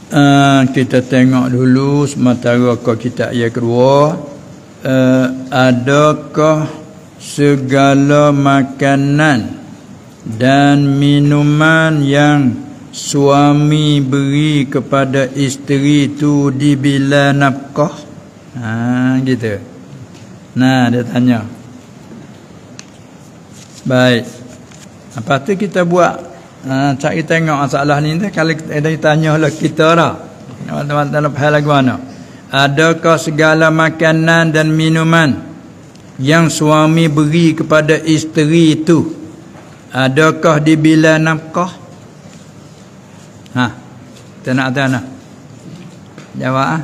Kita tengok dulu sementara kita ayat kedua. Adakah segala makanan dan minuman yang suami beri kepada isteri itu dibila nafkah? Gitu. Nah, dia tanya. Baik. Lepas tu kita buat cari tengok masalah ni kalau ada tanya lah kita dah. Teman-teman dalam hal lagu mana? Adakah segala makanan dan minuman yang suami beri kepada isteri itu adakah dibila nafkah? Kita nak tanya. Jawab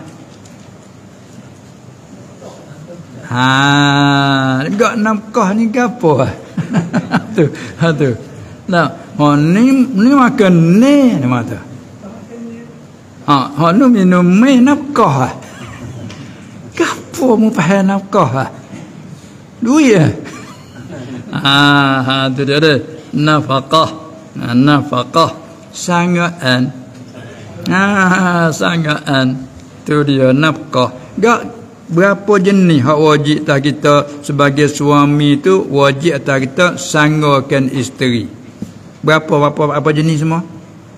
Gak nafkah ni ke apa? tu. Nah, ni makan ni mata. Ni minum nafkah. Gapo mu faham nafkah? Duit tu dia ada. Nafkah sangaan. Sangaan tu dia nafkah. Gak berapa jenis hak wajib atas kita sebagai suami tu wajib atas kita sanggakan isteri. Berapa jenis semua?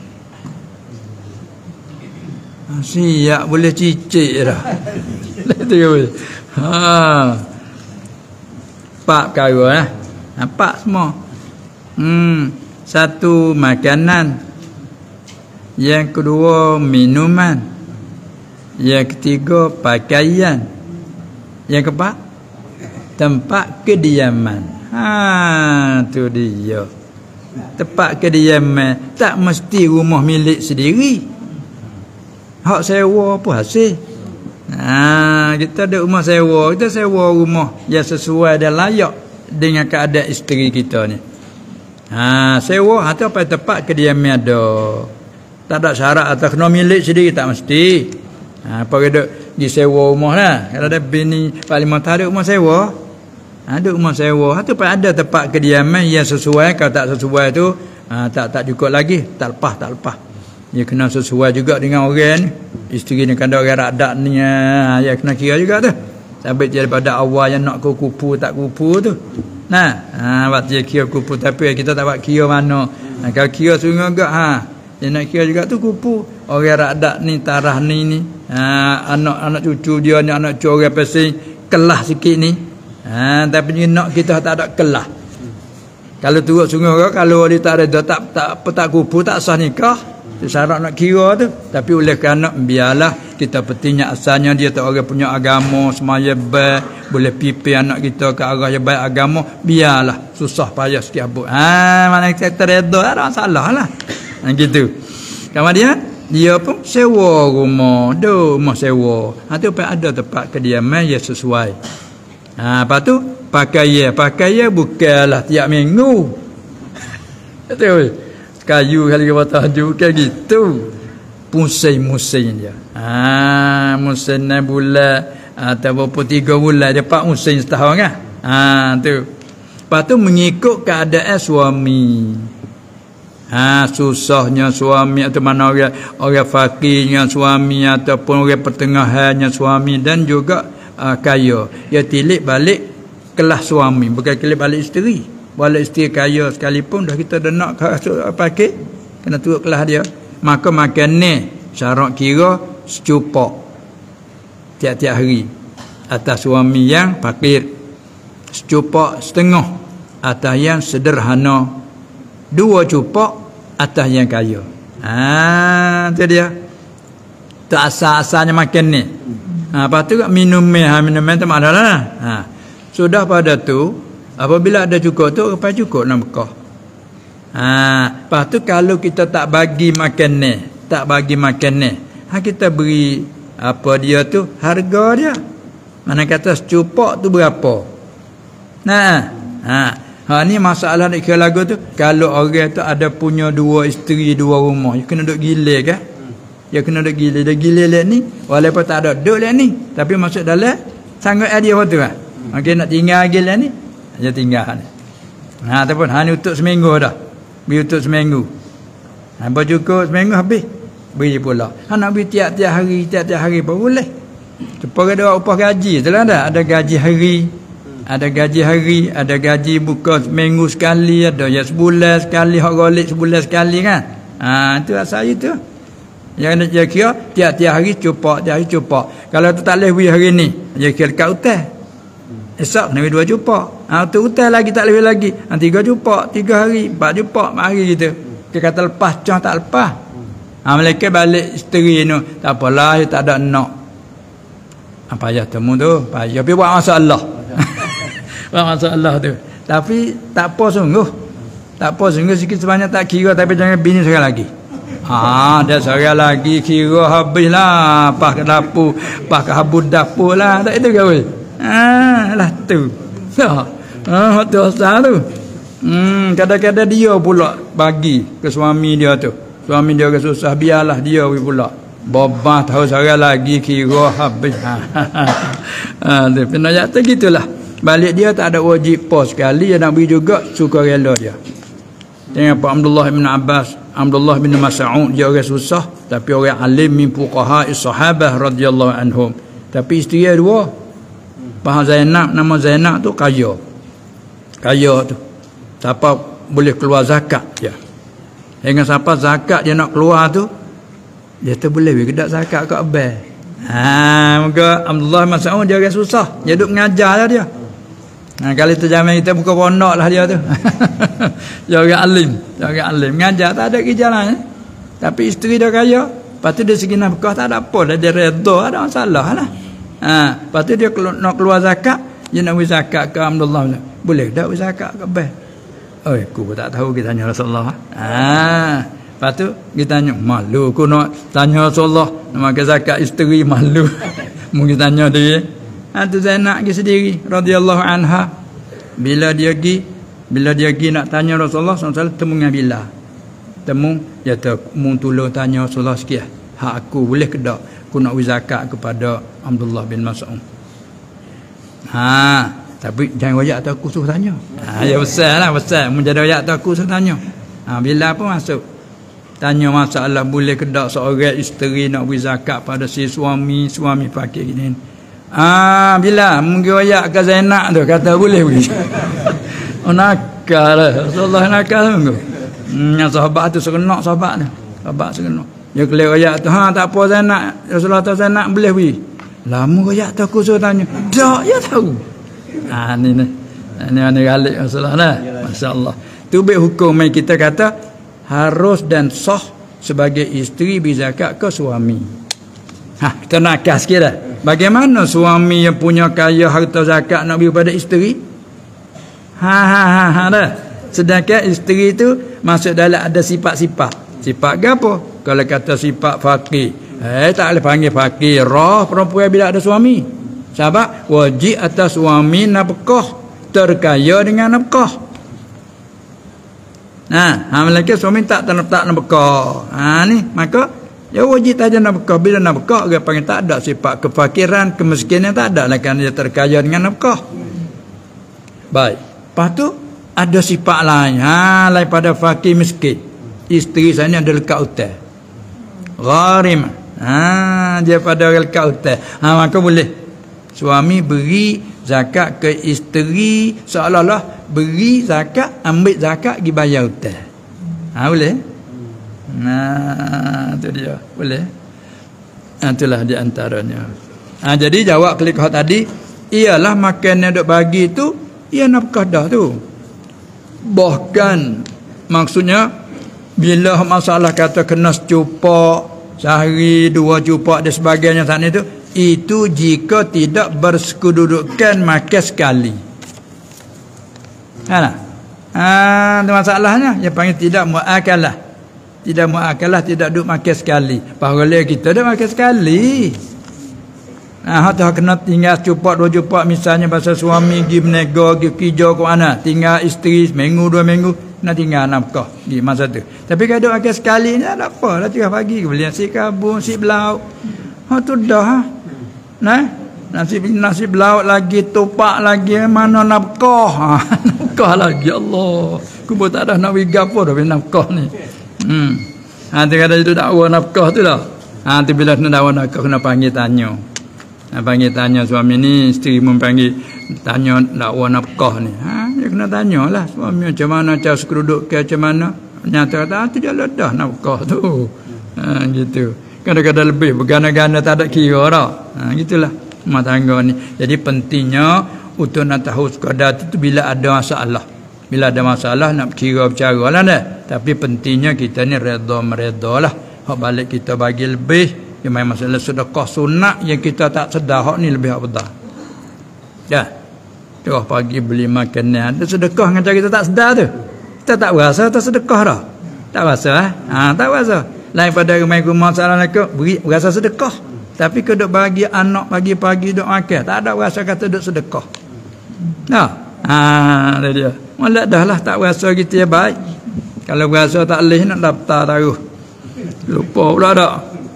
Siap boleh cicik dah. Betul. Empat perkara Empat semua. Satu makanan. Yang kedua minuman. Yang ketiga pakaian. Yang keempat tempat kediaman. Tu dia. Tempat kediaman tak mesti rumah milik sendiri. Hak sewa apa hasil? Kita ada rumah sewa, kita sewa rumah yang sesuai dan layak dengan keadaan isteri kita ni. Sewa atau apa tempat kediaman ada. Tak ada syarat atau kena milik sendiri tak mesti. Apa kena pergi sewa rumah lah. Kalau ada bini Parlimen tak ada rumah sewa. Ada rumah sewa. Itu pun ada tempat kediaman yang sesuai. Kalau tak sesuai tu tak cukup lagi. Tak lepas. Dia kena sesuai juga dengan orang ni. Isteri ni kan ada orang radak ni. Ya kena kira juga tu. Sampai daripada awal yang nak kupu tak kupu tu. Waktu dia kira kupu tapi kita tak buat kira mana. Kalau kira sungai agak dia nak kira juga tu kupu. Orang radak ni tarah ni. Anak cucu dia ni anak cucu orang pasing kelah sikit ni. Tapi ni nak kita tak ada kelah. Kalau turut sungai orang kalau dia tak ada tak kupu tak sah nikah. Syarat nak kira tu. Tapi oleh kerana biarlah kita pentingnya asalnya dia tak orang punya agama semaya baik boleh pipi anak kita ke arah yang baik agama biarlah susah payah sikit abut. Mana kita redha tak ada masalah lah. Gitu. Kemudian dia pun sewa rumah, rumah sewa. Tu pun ada tempat kediaman yang sesuai. Lepas tu pakaian bukanlah tiap minggu. Betul. Kayu kali kata juga gitu. Musim dia. Musim 6 bulan atau berapa 3 bulan dia 4 musim setahun kan. Tu. Lepas tu mengikut keadaan suami. Susahnya suami atau mana orang fakirnya suami ataupun orang pertengahannya suami dan juga kaya. Dia tilik balik kelas suami bukan tilik balik isteri. Walau isteri kaya sekalipun dah kita dah nak pakai kena turut kelas dia. Maka makan ni syarat kira secupak tiap-tiap hari atas suami yang fakir. Secupak setengah atas yang sederhana. 2 cupak atas yang kaya. Tu dia. Tak asal-asalnya makan ni. Lepas tu minum tu maknanya sudah pada tu apabila ada cukup tu lepas cukup nafkah. Lepas tu kalau kita tak bagi makan ni, kita beri apa dia tu harga dia. Mana kata secupak tu berapa? Ni masalah nak kira lagu tu. Kalau orang tu ada punya 2 isteri 2 rumah, dia kena duk gila kan? Dia kena duk gila. Dia gila lah ni. Walaupun tak ada duk lah ni. Tapi masuk dalam sanggup dia apa tu kan? Nak tinggal gila ni. Dia tinggal. Ataupun ni untuk seminggu dah. Biar untuk seminggu. Cukup seminggu habis. beri pula. Nak beri tiap-tiap hari pun boleh. Supaya ada upah gaji tu lah ada gaji hari. Ada gaji hari, ada gaji buka minggu sekali, ada ya sebulan sekali, hak golik sebulan sekali kan. Itu asal itu. Yang nak dia kira tiap-tiap hari cupak, tiap hari cupak. Kalau tu tak boleh beri hari ni, dia kira dekat hutan. Esok nak beri 2 cupak. Tu hutan lagi tak boleh lagi. 3 cupak, 3 hari, 4 cupak, 4 hari gitu. Dia kata lepas, cah tak lepas. Mereka balik isteri ni, tak apalah, dia tak ada nak. Payah temu tu, payah. Tapi buat masalah. Buat masalah tu. Tapi tak apa sungguh. Tak apa sungguh sikit sebanyak tak kira, tapi jangan bini seorang lagi. Dia seorang lagi kira habislah. Pas ke dapur, pas ke habis dapur lah. Tak itu kau. Lah tu. Tu asal tu. Kadang-kadang dia pula bagi ke suami dia tu. Suami dia ke susah, biarlah dia pula. Bobah tahu seorang lagi kira habis. Penayat tu gitulah. Balik dia tak ada wajib pos sekali, dia nak beri juga sukarela dia. Tengok Pak Abdullah bin Mas'ud, dia orang susah tapi orang alim min fuqaha as-sahabah radhiyallahu anhum. Tapi isteri dia 2. Pak Zainab, nama Zainab tu kaya. Kaya tu. Siapa boleh keluar zakat dia. Dengan siapa zakat dia nak keluar tu, dia tu boleh bagi kedak zakat kat bank. Moga Abdullah bin Mas'ud dia orang susah. Dia duk mengajar lah dia. Kali tu zaman kita buka pondok lah dia tu. Dia orang alim. Mengajar tak ada kerja lain. Tapi isteri dia kaya. Lepas tu dia segi nafkah tak ada apa dah. Dia redha, ada masalah lah. Lepas tu dia nak keluar zakat. Dia nak beri zakat ke Abdullah. Boleh tak beri zakat ke bank? Aku pun tak tahu, kita tanya Rasulullah. Lepas tu kita tanya, malu aku nak tanya Rasulullah. Nak makan zakat isteri, malu. Mungkin tanya dia. Tu Zainab pergi sendiri radhiyallahu anha. Bila dia pergi nak tanya Rasulullah SAW, temu dengan Bilal. Dia tolong tanya Rasulullah sikit. Hak aku boleh ke tak? Aku nak beri zakat kepada Abdullah bin Mas'ud. Tapi jangan royak tu aku suruh tanya. Ya besar. Menjadi royak tu aku suruh tanya. Bilal pun masuk. Tanya masalah boleh ke tak seorang isteri nak beri zakat pada si suami fakir gini. Bila mungkin royak ke Zainab tu kata boleh beri. Nakal lah. Rasulullah nakal tu. Sahabat tu seronok sahabat tu. Sahabat seronok. Dia kelih royak tu. Tak apa Zainab. Rasulullah tu Zainab boleh beri. Lama royak tu aku suruh tanya. Tak, ya tahu. Ini galik Rasulullah lah. Masya-Allah. Tu baik hukum yang kita kata harus dan sah sebagai isteri beri zakat ke suami. Kita nakal sikit dah. Bagaimana suami yang punya kaya harta zakat nak beri pada isteri? Dah. Sedangkan isteri tu masuk dalam ada sifat-sifat. Sifat apa? Kalau kata sifat fakir, tak boleh panggil fakir. Roh perempuan bila ada suami. Sebab wajib atas suami nafkah, terkaya dengan nafkah. Malaikat suami tak nafkah. Ni maka ya wajib saja nafkah. Bila nafkah orang panggil tak ada sifat kefakiran, kemiskinan tak ada lah, kerana dia terkaya dengan nafkah. Baik. Lepas tu ada sifat lain. Lain pada fakir miskin. Isteri saya ni ada lekat hutan. Gharim. Dia pada lekat hutan. Maka boleh suami beri zakat ke isteri seolah-olah beri zakat, ambil zakat pergi bayar hutang. Boleh? Itu dia. Boleh? Itulah di antaranya. Jadi jawab klik tadi, ialah makan yang duk bagi tu, ia nafkah dah tu. Bahkan maksudnya bila masalah kata kena secupak sehari, 2 cupak dan sebagainya saat itu jika tidak bersekududukan makan sekali. Itu masalahnya. Yang panggil tidak mu'akalah. Tidak mu'akalah, tidak duduk makan sekali. Pahala kita dah makan sekali. Hatta kena tinggal cupak 2 cupak misalnya pasal suami pergi berniaga, pergi kerja ke mana, tinggal isteri seminggu 2 minggu, nak tinggal nafkah di masa tu. Tapi kalau makan sekali ni tak apa, dah 3 pagi beli nasi kabung, nasi belauk. Tu dah. Nasi belauk lagi, topak lagi, mana nafkah? Nafkah lagi, Allah. Aku pun tak ada nak bagi apa dah nafkah ni. Tu kata itu dakwa nafkah tu lah. Tu bila kena dakwa nafkah kena panggil tanya. Panggil tanya suami ni, isteri mempanggil tanya dakwa nafkah ni. Dia kena tanyalah suami macam mana cara sekeruduk ke macam mana. Nyata kata tu jalan dah nafkah tu. Gitu. Kadang-kadang lebih bergana-gana tak ada kira dah. Gitulah rumah tangga ni. Jadi pentingnya untuk nak tahu sekadar itu bila ada masalah. Bila ada masalah nak berkira-bercara lah dah. Tapi pentingnya kita ni redha-meredha lah. Hak balik kita bagi lebih. Yang main masalah sedekah sunat yang kita tak sedar hak ni lebih apa. Ya. Terus pagi beli makanan. Ada sedekah dengan cara kita tak sedar tu. Kita tak berasa tak sedekah dah. Tak berasa tak berasa. Lain pada rumah Assalamualaikum beri berasa sedekah. Tapi kalau duk bagi anak pagi-pagi duk makan, tak ada berasa kata duk sedekah. Nah. Dia dia. Malah dah lah tak berasa gitu ya baik. Kalau berasa tak leh nak daftar taruh. Lupa pula dak.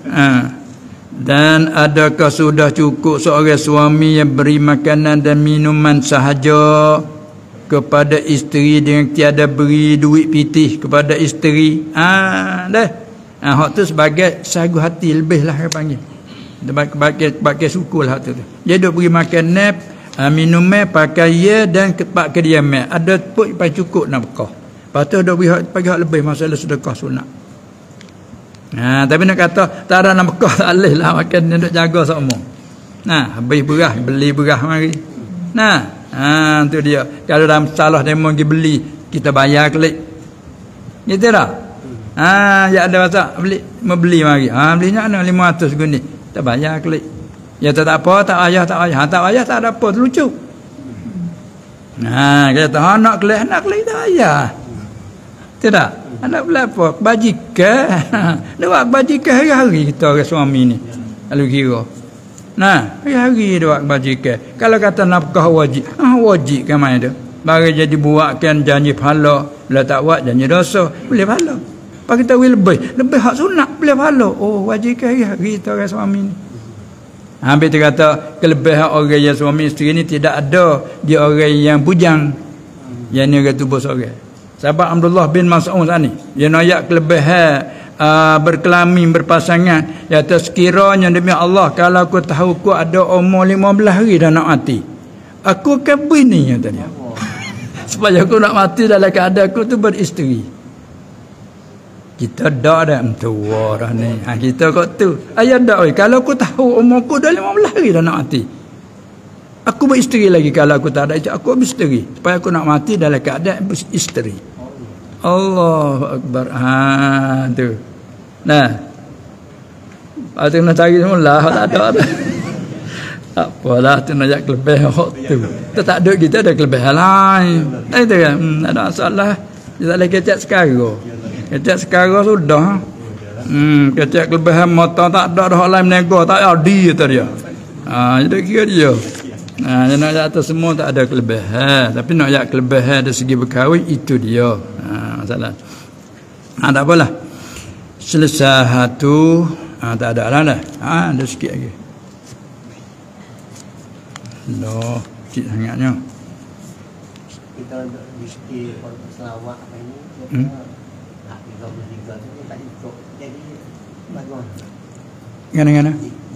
Dan adakah sudah cukup seorang suami yang beri makanan dan minuman sahaja kepada isteri dengan tiada beri duit pitih kepada isteri? Dah. Hak tu sebagai sagu hati lebih lah dia panggil. Pakai suku lah tu. Dia duk beri makanan, minuman, pakaian dan tempat kediaman. Ada pun paling cukup nak bekah. Lepas tu duk bagi hak lebih masalah sedekah sunat. Tapi nak kata tak ada nak bekah tak boleh lah makan ni duk jaga semua. Habis beras, beli beras mari. Tu dia. Kalau dalam salah demo pergi beli, kita bayar klik. Gitu dah. Ya ada masa beli mari. Belinya ana 500 guni. Tak bayar klik. Ya tak apa, tak payah. Tak payah tak ada apa, lucu. Kata nak klik tak payah. Tidak. Anak berapa? Bajikan. Dia buat bajikan hari-hari kita orang suami ni. Kalau kira. Hari-hari dia buat bajikan. Kalau kata nafkah wajib. Wajib kan mana tu? Baru jadi buatkan janji pahala. Bila tak buat janji dosa. Boleh pahala. Pak kita lebih hak sunat boleh pahala. Wajib hari-hari kita orang suami ni. Habis dia kata kelebihan orang yang suami isteri ni tidak ada dia orang yang bujang. Yang ni orang tubuh seorang. Sahabat Abdullah bin Mas'ud ni dia nak kelebihan berkelamin berpasangan. Ya sekiranya demi Allah kalau aku tahu aku ada umur 15 hari dah nak mati, aku akan bini kata dia. Supaya aku nak mati dalam keadaan aku tu beristeri. Kita dak dah tua dah ni. Kita kok tu. Ayah dak kalau aku tahu umur aku dah 15 hari dah nak mati, aku beristeri lagi. Kalau aku tak ada aku beristeri supaya aku nak mati dalam keadaan beristeri. Allahu Akbar. Tu. Lepas tu nak cari semula tak ada. Tak apalah tu nak kelebihan tu. Kita tak ada, kita ada kelebihan lain. Itu kan. Tak ada masalah. Dia tak boleh kecek sekarang. Kecek sekarang sudah. Kecek kelebihan mata tak ada dah lain menego tak ada dia tu dia. Jadi kira dia. Dia nak atas semua tak ada kelebihan. Tapi nak ayat kelebihan dari segi berkahwin itu dia. Masalah. Tak apalah. Selesai satu. Tak ada lah dah. Ada sikit lagi. Sikit sangatnya. Kita mesti selawat apa ini. 33 tu tak cukup. Jadi bagaimana? Gana-gana?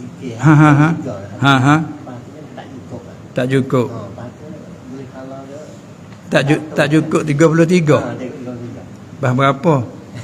Tak cukup. Tak cukup 33. Bah berapa?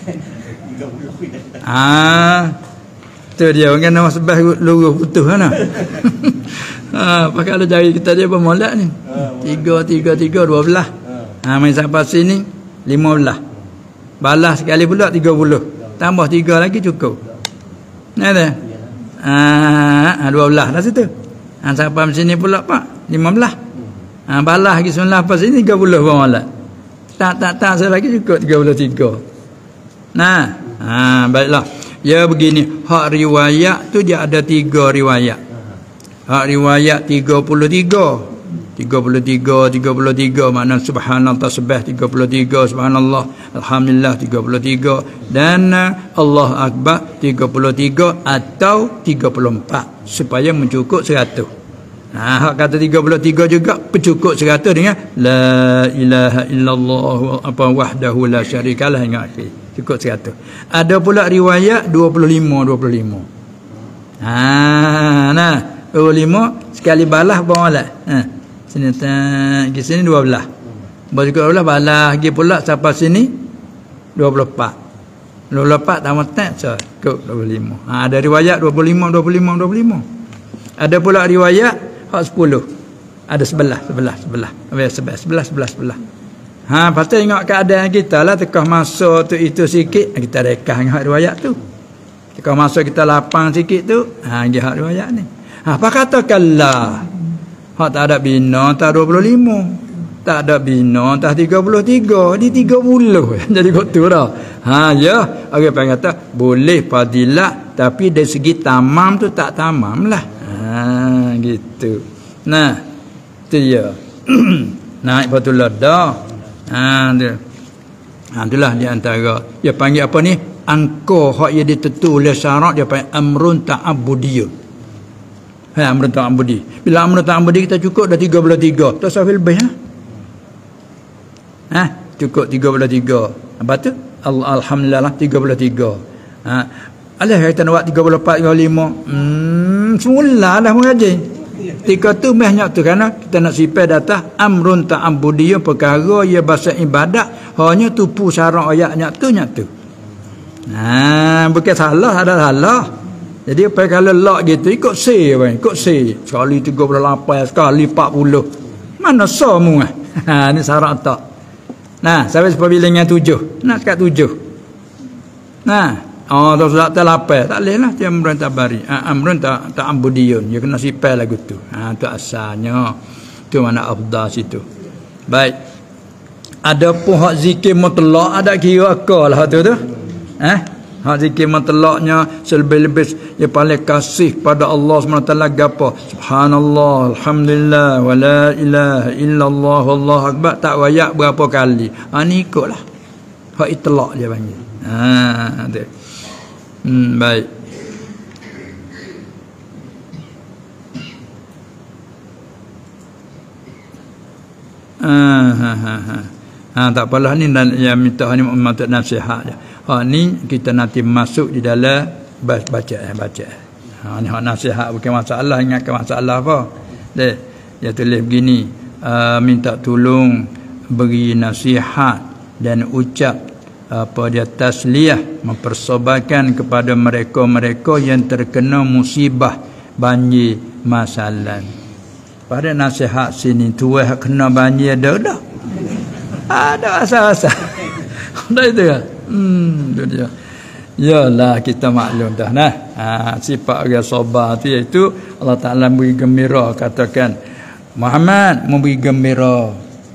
30. Tu dia orang nama sebah luruh putus kan. Pakai ada jari kita dia bermolak ni. 3 12. Main sampai sini 15. Balas sekali pula 30. Tambah 3 lagi cukup. Nah dah. 12 dah situ. Sampai sini pula Pak 15. Balas lagi 19 pas ini 30 bermolak. Tak saya lagi cukup 33. Baiklah. Ya begini, hak riwayat tu dia ada 3 riwayat. Hak riwayat 33 makna subhanallah tasbih 33, subhanallah alhamdulillah 33 dan Allah akbar 33 atau 34 supaya mencukup 100. Hak kata 33 juga pencukup 100 dengan la ilaha illallah wahdahu la syarikalah hingga akhir. cukup 100. Ada pula riwayat 25. Nah 25 sekali balas bawalah. Sini tak di sini 12. Baru juga 12 balas lagi pula sampai sini 24 tambah tak cukup 25. Ada riwayat 25. Ada pula riwayat hak 10. Ada 11. Pasal tengok keadaan kita lah, tekah masa tu itu sikit kita rekah dengan hak riwayat tu. Tekah masa kita lapang sikit tu, dia hak riwayat ni. Apa katakanlah hak tak ada bina tak 25, tak ada bina tak 33, di 30 jadi kok tu dah. Ya, orang panggil kata boleh fadilah tapi dari segi tamam tu tak tamam lah. Gitu. Nah, tu dia. Naik betul dah. Itulah di antara dia panggil apa ni? Angka hak yang ditentu oleh syarak dia panggil amrun ta'abbudiyun. Amrun ta'abbudi. Bila amrun ta'abbudi kita cukup dah 33. Tak sampai lebih cukup 33. Apa tu? Alhamdulillah 33. Alah kita nak buat 34 35. Semula dah mengaji. Ketika tu banyak tu kerana kita nak sifat data amrun ta'abbudiyun, perkara ia bahasa ibadat hanya tupu syarak ayatnya tu. Bukan salah, ada salah. Jadi apa kalau lock gitu ikut C bang, ikut C. Sekali 38, sekali 40. Mana semua? Ni syarat tak. Sampai sebilangan 7. Nak kat 7. Tu sudah terlapai. Tak boleh lah dia amrun tabari. Amrun ta'abbudiyun. Dia kena sifat lagu tu. Tu asalnya. Tu mana afdal situ. Baik. Ada pun hak zikir mutlak ada kira akalah tu. Hak zikir mutlaknya selebih-lebih yang paling kasih pada Allah SWT gapo? Subhanallah, alhamdulillah, wa la ilaha illallah, wallahu akbar. Tak wayak berapa kali. Ni ikutlah. Hak itlak dia panggil. Tu. Baik. Tak apalah ni yang minta ni untuk nasihat je. Ni kita nanti masuk di dalam baca. Ni hak nasihat bukan masalah, ingatkan masalah apa. Dia tulis begini, minta tolong beri nasihat dan ucap dia tasliyah, mempersobatkan kepada mereka-mereka yang terkena musibah banjir masalan. Pada nasihat sini tuai kena banjir dah. Ada asal-asal. Dah itu kan? Itu dia. Yalah kita maklum dah sifat orang sabar tu iaitu Allah Taala beri gembira, katakan Muhammad memberi gembira.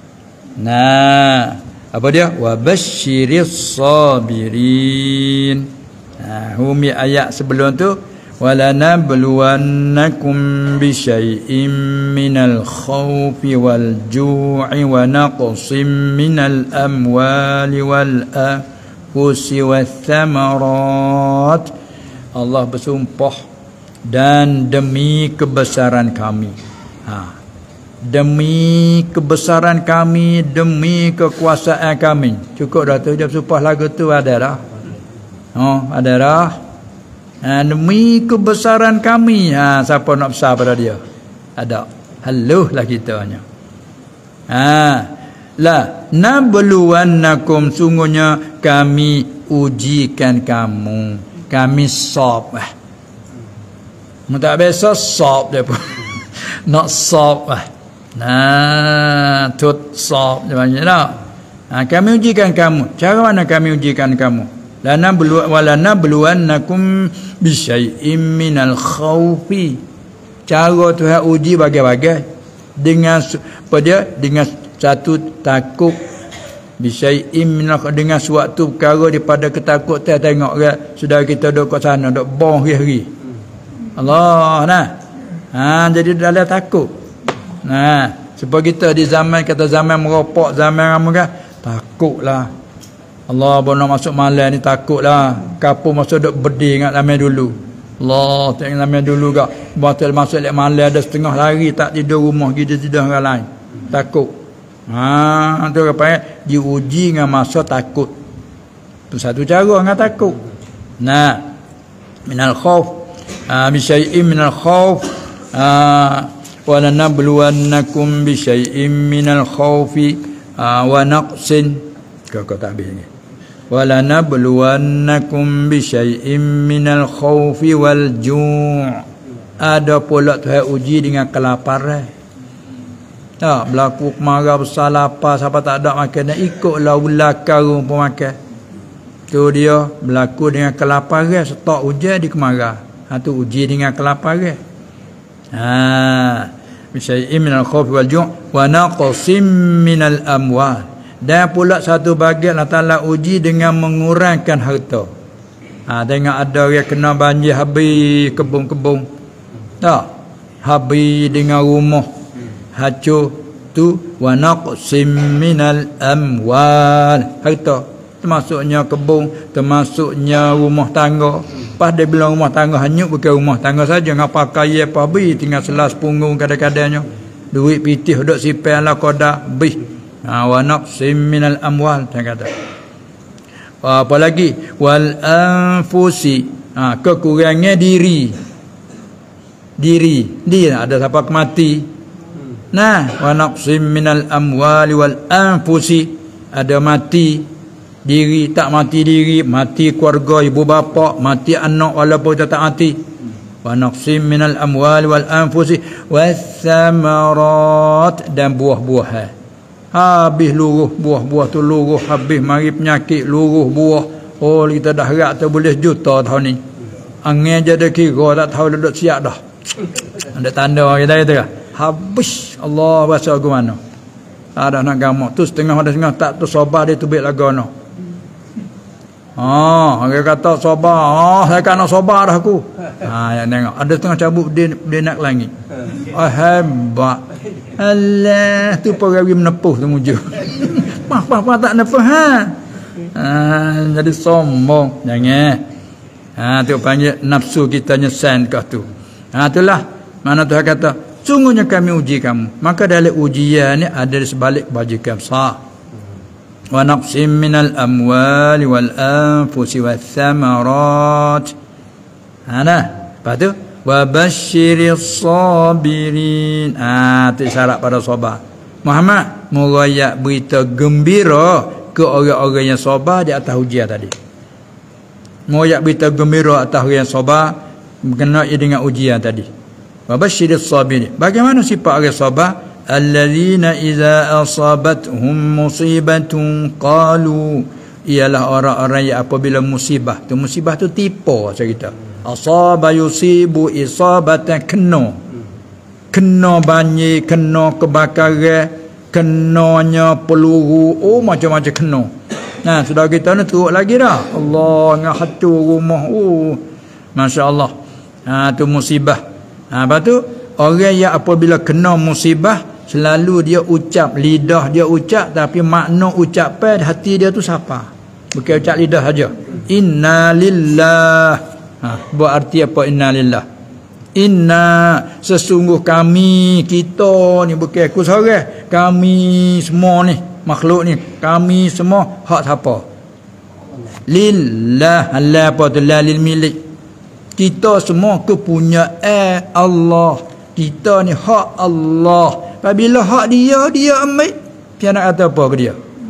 Apa dia? Wa basyiris sabirin. Humi ayat sebelum tu walana bluwannakum bisyai'im minal khawfi wal ju'i wa naqsim minal amwali wal anfusi wath thamarat. Allah bersumpah dan demi kebesaran kami. Demi kebesaran kami, demi kekuasaan kami. Cukup dah tu dia bersumpah lagu tu ada dah. Ada dah. Demi kebesaran kami. Siapa nak besar pada dia? Ada. Haluh lah kitanya. La nabluwannakum, sungguhnya kami ujikan kamu. Kami sop. Tak biasa sop dia pun. Nak sop tut sop dia panggil tak. Kami ujikan kamu. Cara mana kami ujikan kamu? Lana bluwannakum bisyai'im minal khawfi. Cara Tuhan uji bagai-bagai dengan apa dia? Dengan satu takut bisyai'im minal khawfi, dengan suatu perkara daripada ketakutan. Tengok saudara kita duduk kat sana duk bong hari-hari. Allah jadi dalam takut. Supaya kita di zaman kata zaman merokok, zaman apa takutlah. Allah nak masuk malam ni takutlah. Kapur masuk duk berdiri ingat zaman dulu. Allah tengok zaman dulu gak batal masuk lek malam ada setengah hari tak tidur rumah kita tidur orang lain. Takut. Tu apa diuji dengan masa takut. Tu satu cara orang takut. Nah, minal khauf bi syai'in minal khauf wa lanabluwannakum bi syai'in minal khaufi wa naqsin kau tak habis ni. Wa lanabluwannakum bi syai'in minal khaufi wal ju'. Ada pula Tuhan uji dengan kelaparan. Tak berlaku kemarau besar lapar siapa tak ada makanan ikutlah ular karung pun makan. Tu dia berlaku dengan kelaparan stok hujan di kemarau. Tu uji dengan kelaparan. Bisyai'in minal khawfi wal ju' wa naqsim minal amwal. Dan pula satu bagian Allah Ta'ala uji dengan mengurangkan harta. Tengok ada orang kena banjir habis kebun-kebun. Tak habis dengan rumah hancur tu wa naqsim minal amwal. Harta termasuknya kebun, termasuknya rumah tangga. Pas dia bilang rumah tangga hanyut bukan rumah tangga saja, ngapa kaya apa habis tinggal selas punggung kadang-kadangnya. Duit pitih duk sipai ala qada bih. Wa naqsim minal amwal dia kata. Apa lagi? Wal anfusi. Kekurangan diri. Dia ada siapa mati. Nah, wa naqsim minal amwali wal anfusi. Ada mati diri, tak mati diri, mati keluarga ibu bapa, mati anak walaupun tak mati. Wa naqsim minal amwali wal anfusi was samarat, dan buah-buahan. Habis luruh buah-buah tu, luruh habis mari penyakit, luruh buah. Oh, kita dah harap tu boleh juta tahun ni. Angin je dah kira tak tahu dah siap dah. Ada tanda orang kita kata habis Allah bahasa aku mana. Ada nak gamak tu setengah ada setengah tak tu sabar dia tu baik lagono. Orang kata sabar. Saya kan nak sabar dah aku. Yang tengok ada setengah cabut dia nak langit. Hebat. Allah tu perawi menepuh tu muju. Pah tak nepuh jadi sombong. Jangan. Tu panggil nafsu kita nyesan kah tu. Itulah mana Tuhan kata sungguhnya kami uji kamu. Maka dalam ujian ni ada di sebalik bajikan besar. Wa naqsim minal amwali wal anfusi wath thamarat. Lepas tu wa basyiris sabirin. Tu syarat pada sabar. Muhammad merayak berita gembira ke orang-orang yang sabar di atas ujian tadi. Merayak berita gembira atas orang yang sabar berkenaan dengan ujian tadi. Wa basyiris sabirin. Bagaimana sifat orang sabar? Allazina idza asabatuhum musibatun qalu, ialah orang-orang yang apabila musibah tu, musibah tu tipu cerita. Asaba yusibu isabatan, kena banjir, kena kebakaran, kenanya peluru, macam-macam kena. Nah, sudah kita ni teruk lagi dah. Allah ngahatu rumah. Masya-Allah. Tu musibah. Lepas tu orang yang apabila kena musibah selalu dia ucap, lidah dia ucap tapi makna ucapan hati dia tu siapa? Bukan ucap lidah saja. Inna lillah. Buat arti apa inna lillah? Inna, sesungguh kami, kita ni bukan aku seorang, kami semua ni makhluk ni, kami semua hak siapa? Lillah. Allah apa tu? La lil milik. Kita semua kepunyaan Allah. Kita ni hak Allah. Apabila hak dia ambil, dia nak kata apa ke dia?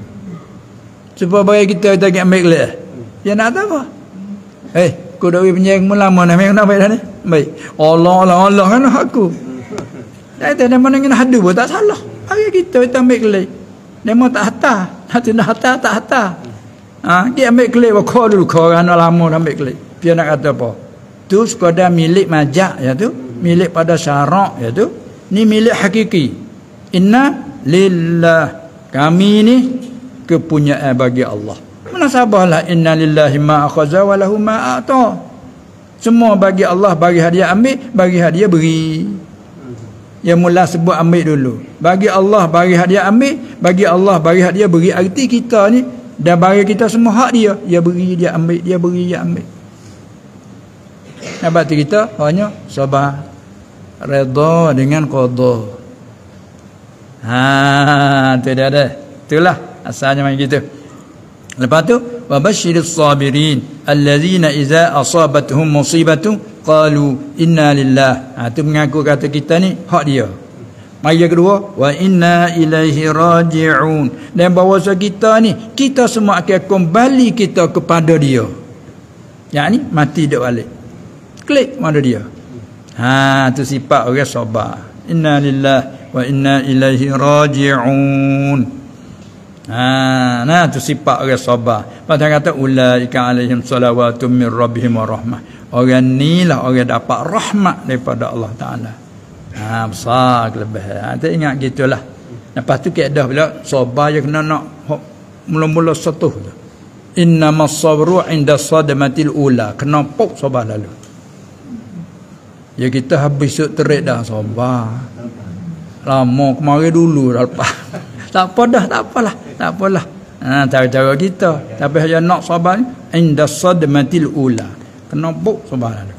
Supaya bagi kita ambil lah. Dia nak kata apa? Aku dah penyeng lama dah memang nak baik dah ni. Baik. Allah kan hak aku. Tak ada mana kena hadu pun tak salah. Bagi kita ambil kelih. Dia mau tak hata. Hati nak hata tak hata. Dia ambil kelih kau dulu kau kan lama dah ambil kelih. Dia nak kata apa? Tu sekadar milik majak ya tu, milik pada syarak ya tu. Ni milik hakiki. Inna lillah, kami ni kepunyaan bagi Allah. Munasabahlah inna lillahi ma akhadha wa lahu ma a'ta. Semua bagi Allah, bagi hadiah ambil, bagi hadiah beri. Yang mula sebut ambil dulu. Bagi Allah bagi hadiah ambil, bagi Allah bagi hadiah beri. Arti kita ni dan bagi kita semua hak dia. Dia beri, dia ambil, dia beri, dia ambil. Berarti kita hanya sabar, redha dengan qada. Tu dia ada. Itulah asalnya macam gitu. Lepas tu wa basyiris sabirin allazina idza asabatuhum musibatu qalu inna lillah. Tu mengaku kata kita ni hak dia. Mari yang kedua wa inna ilaihi raji'un. Dan bahawa kita ni kita semua akan kembali kita kepada dia. Yang ni mati dak balik. Klik pada dia. Tu sifat orang sabar. Inna lillahi wa inna ilaihi raji'un. Tu sifat orang sabar. Pasal kata ulaika alaihim salawatun min rabbihim wa rahmah. Orang ni lah orang dapat rahmat daripada Allah Taala. Besar kelebihan. Tak ingat gitulah. Lepas tu kaedah bila sabar je kena nak mula-mula satu tu. Innamas sabru 'inda sadmatil ula. Kena pok sabar lalu. Ya kita habis terik dah sabar. Lama kemarin dulu dah lepas. Tak apa dah, tak apalah. Tak apalah. Cara-cara kita. Tapi hanya nak sabar inda sadmatil ula. Kena pok sabar lalu.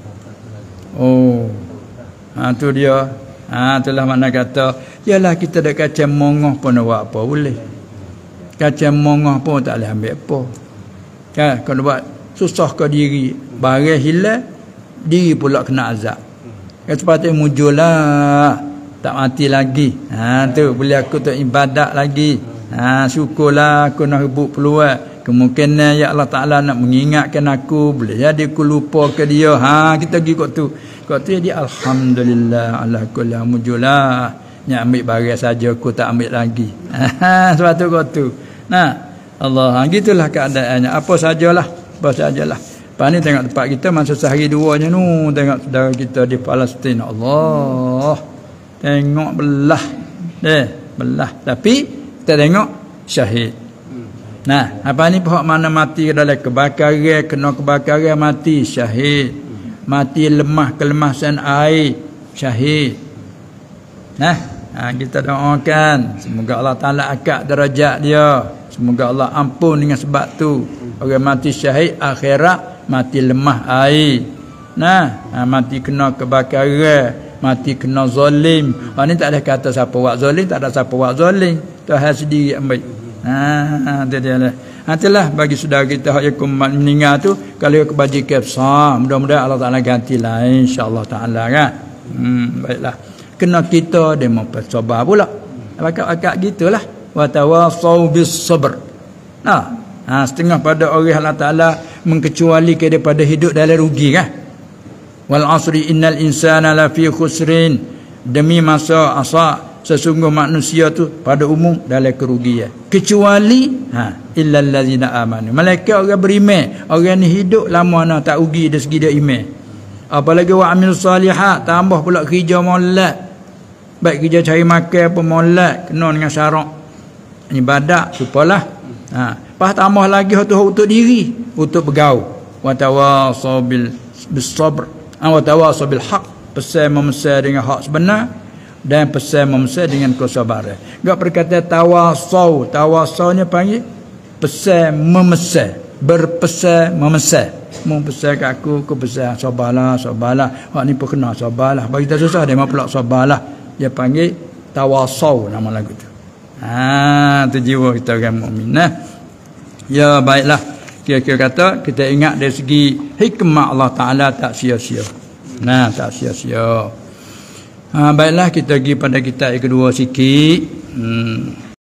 Tu dia. Itulah makna kata, yalah kita dah kacang mongah pun nak buat apa boleh. Kacang mongah pun tak boleh ambil apa. Kan, kalau buat susah ke diri, barang hilang, diri pula kena azab. Sepatutnya muncul-lah, tak mati lagi. Tu boleh aku tak ibadat lagi. Syukurlah aku nak rebut peluang. Kemungkinan ya Allah Ta'ala nak mengingatkan aku, boleh jadi aku lupa ke dia. Kita pergi kot tu. Kot tu dia alhamdulillah ala kulli mujulah. Nak ambil barang saja aku tak ambil lagi. Sebab tu kot tu. Allah, gitulah keadaannya. Apa sajalah. Lepas ni tengok tempat kita masa sehari dua je nu. Tengok saudara kita di Palestin. Allah. Tengok belah. Belah. Tapi kita tengok syahid. Apa ni pihak mana mati dalam kebakaran, kena kebakaran mati, syahid. Mati lemah kelemasan air, syahid. Kita doakan semoga Allah Ta'ala angkat darjat dia. Semoga Allah ampun dengan sebab tu. Orang mati syahid akhirat mati lemah air. Mati kena kebakaran, mati kena zalim. Ni tak ada kata siapa buat zalim, tak ada siapa buat zalim. Tuhan sendiri ambil. Itulah bagi saudara kita yang meninggal tu, kalau kebajikan besar, mudah-mudahan Allah Ta'ala gantilah insya-Allah Ta'ala kan. Baiklah. Kena kita dia mau sabar pula. Akak-akak gitulah. Wa tawasau bis sabr. Setengah pada orang Allah Ta'ala mengkecualikan daripada hidup dalam rugi kan. Wal asri innal insana lafi khusrin. Demi masa asa sesungguh manusia tu pada umum dalam kerugian, kecuali illal ladzina amanu. Malaikat orang beriman, orang ni hidup lama nak tak rugi dari segi dia iman. Apalagi wa amil salihat, tambah pula kerja molat. Baik kerja cari makan apa molat, kena dengan syarat ibadat supalah. Pas tambah lagi untuk diri, untuk bergaul. Wa tawasau bil sabr, wa tawasau bil haq, pesan memesan dengan hak sebenar dan pesan memesan dengan kesabaran. Enggak perkataan tawasau. Tawasaunya panggil pesan memesan, berpesan memesan. Mau pesan kat aku pesan sabarlah. Hak ni pun kena sabarlah. Bagi tak susah dia mau pula sabarlah. Dia panggil tawasau nama lagu tu. Tu jiwa kita orang mukmin. Ya baiklah. Kira-kira kata kita ingat dari segi hikmah Allah Ta'ala tak sia-sia. Tak sia-sia. Baiklah kita pergi pada kitab yang kedua sikit.